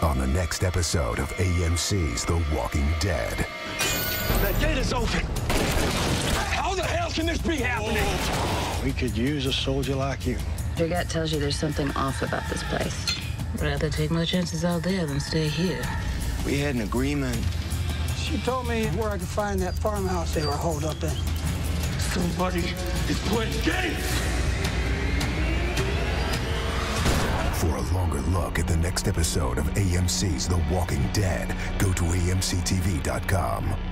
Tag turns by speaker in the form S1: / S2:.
S1: on the next episode of AMC's The Walking Dead.
S2: The gate is open. How the hell can this be happening?
S3: We could use a soldier like you.
S4: Your gut tells you there's something off about this place.
S5: Rather take my chances out there than stay here.
S3: We had an agreement.
S6: She told me where I could find that farmhouse they were holed up in.
S2: Somebody is playing games.
S1: For a longer look at the next episode of AMC's The Walking Dead, go to amctv.com.